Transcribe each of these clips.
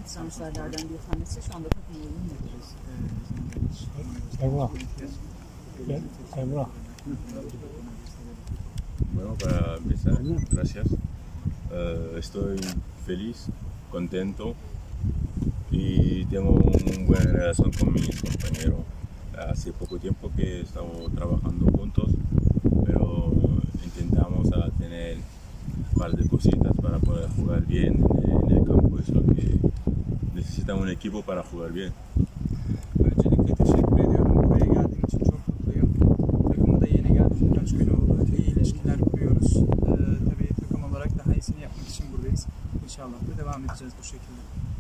transferlerden bir tanesi. Şu anda takım oyunu nedir? Emrah. Emrah. Bueno, para empezar, gracias. Estoy feliz, contento y tengo una buena relación con mis compañeros. Hace poco tiempo que estamos trabajando juntos, pero intentamos tener un par de cositas para poder jugar bien en el campo. Es lo que necesita un equipo para jugar bien. Öncelikle teşekkür ediyorum. Buraya geldiğim için çok mutluyum. Takıma da yeni geldim. Birkaç gün oldu. İyi ilişkiler kuruyoruz. Tabii takım olarak daha iyisini yapmak için buradayız. İnşallah da devam edeceğiz bu şekilde.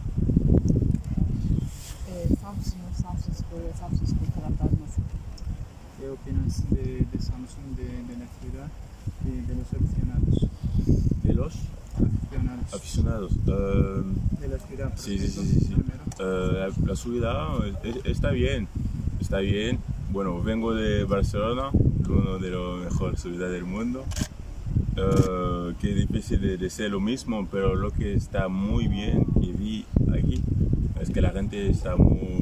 Samsunspor ve Samsunspor taraftarı nasıl? Eu opino de Samsung de la ciudad y de los aficionados. ¿De los Aficionados. aficionados? De la ciudad. Sí. La ciudad está bien, está bien. Bueno, vengo de Barcelona, uno de las mejores ciudades del mundo. Que es difícil de decir lo mismo, pero lo que está muy bien que vi aquí es que la gente está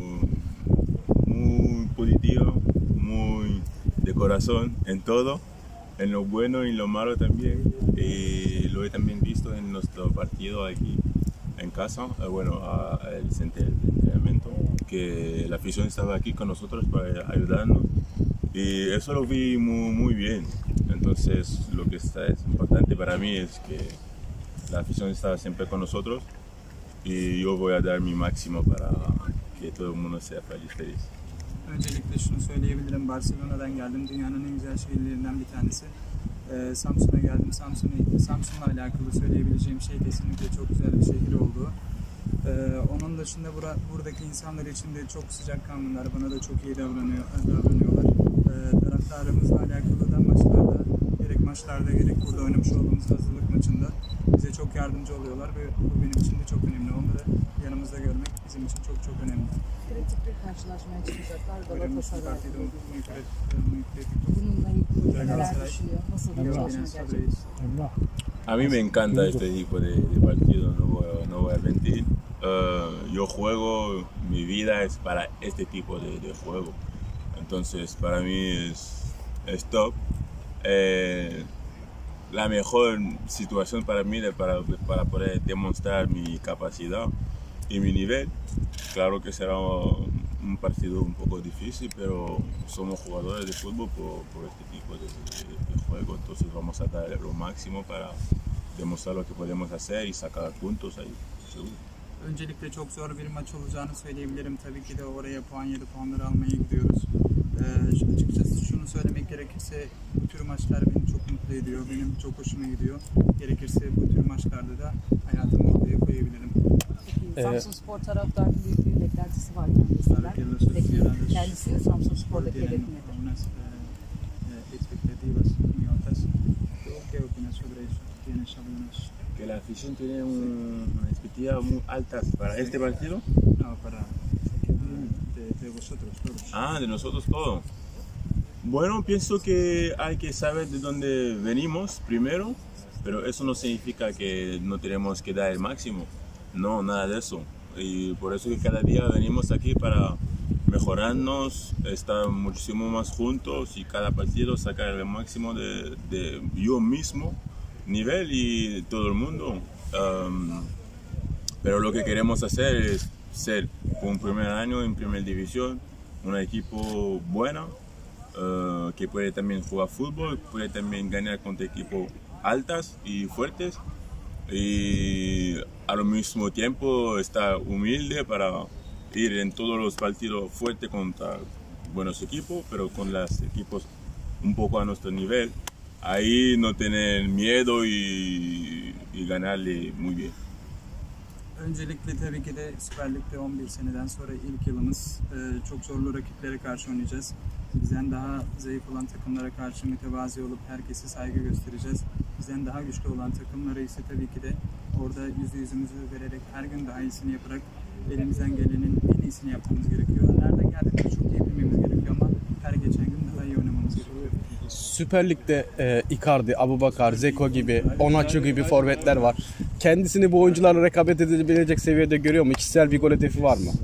muy positiva, muy de corazón en todo, en lo bueno y lo malo también. Y lo he también visto en nuestro partido aquí en casa, el centro de entrenamiento, que la afición estaba aquí con nosotros para ayudarnos y eso lo vi muy bien. Entonces lo que es importante para mí es que la afición está siempre con nosotros y yo voy a dar mi máximo para que todo el mundo sea feliz. Öncelikle şunu söyleyebilirim. Barcelona'dan geldim. Dünyanın en güzel şehirlerinden bir tanesi. Samsun'a geldim. Samsun'la alakalı söyleyebileceğim şey kesinlikle çok güzel bir şehir olduğu. Onun dışında buradaki insanlar için de çok sıcakkanlılar. Bana da çok iyi davranıyorlar. Taraftarımızla alakalı da maçlarda gerek burada oynamış olduğumuz hazırlık maçında bize çok yardımcı oluyorlar ve bu benim için de çok önemli. Onları yanımızda görmek bizim için çok önemli. Kritik bir karşılaşmaya çıkacaklar. Galatasaray. Bununla ilgili neler düşünüyor? Nasıl bir çalışma gerçekleşti? A mí me encanta este tipo de partido, no voy a mentir. Yo juego, mi vida es para este tipo de juego. Entonces para mí es top. La mejor situación para mí para poder demostrar mi capacidad y mi nivel. Claro que será un partido un poco difícil, pero somos jugadores de fútbol por este tipo de juego, entonces vamos a dar lo máximo para demostrar lo que podemos hacer y sacar puntos ahí, seguro. Öncelikle çok zor bir maç olacağını söyleyebilirim. Tabii ki de oraya puanları almaya gidiyoruz. Açıkçası şunu söylemek gerekirse bu tür maçlar beni çok mutlu ediyor. Benim çok hoşuma gidiyor. Gerekirse bu tür maçlarda da hayatımı ortaya koyabilirim. Samsunspor taraftarının büyük bir beklentisi var kendisinden. Peki kendisi Samsunspor'da hedef nedir? Unas expectativas muy altas. ¿Qué opinas sobre eso? ¿Tienes algunos? Que la afición tiene una expectativa muy alta para este partido. No, para de vosotros todos. Ah, de nosotros todos. Bueno, pienso que hay que saber de dónde venimos primero, pero eso no significa que no tenemos que dar el máximo. No, nada de eso. Y por eso que cada día venimos aquí para mejorarnos, estar muchísimo más juntos y cada partido sacar el máximo de yo mismo, nivel y todo el mundo. Pero lo que queremos hacer es ser un primer año en primera división, un equipo bueno, que puede también jugar fútbol, puede también ganar contra equipos altas y fuertes y al mismo tiempo estar humilde para ir en todos los partidos fuertes contra buenos equipos, pero con los equipos un poco a nuestro nivel. Ahí no tener miedo y ganarle muy bien. Öncelikle tabii ki de Süper Lig'de 11 seneden sonra ilk yılımız. Çok zorlu rakiplere karşı oynayacağız. Bizden daha zayıf olan takımlara karşı mütevazi olup herkese saygı göstereceğiz. Bizden daha güçlü olan takımlara ise tabii ki de orada yüzümüzü vererek her gün daha iyisini yaparak elimizden gelenin en iyisini yapmamız gerekiyor. Nereden geldiğimizi çok iyi bilmemiz gerekiyor ama her geçen gün daha iyi oynamamız gerekiyor. Süper Lig'de Icardi, Abubakar, Dzeko gibi, Onaçu gibi forvetler var. Kendisini bu oyuncularla rekabet edebilecek seviyede görüyor mu? Kişisel bir gol hedefi var mı?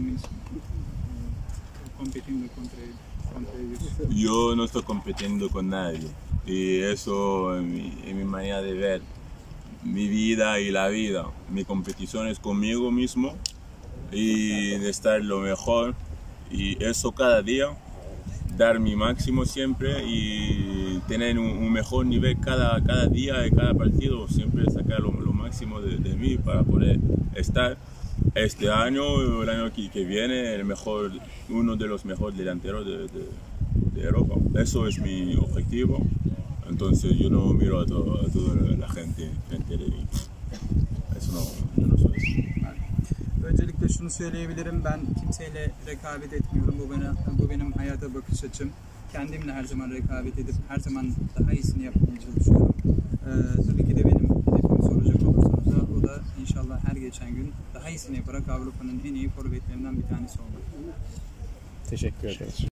Yo no estoy compitiendo con nadie y eso es mi manera de ver mi vida y la vida. Mi competición es conmigo mismo y de estar lo mejor y eso cada día, dar mi máximo siempre y tener un mejor nivel cada día y cada partido, siempre sacar lo máximo de mí para poder estar este año o el año que viene uno de los mejores delanteros de Europa. Eso es mi objetivo, entonces yo no miro a toda la gente frente de mí. Eso no soy así. Öncelikle şunu söyleyebilirim, ben kimseyle rekabet etmiyorum. Bu benim hayata bakış açım. Kendimle her zaman rekabet edip her zaman daha iyisini yapmaya çalışıyorum. Tabii ki de benim hedefimi soracak olursanız da o da inşallah her geçen gün daha iyisini yaparak Avrupa'nın en iyi forvetlerinden bir tanesi olmak. Teşekkür ederim.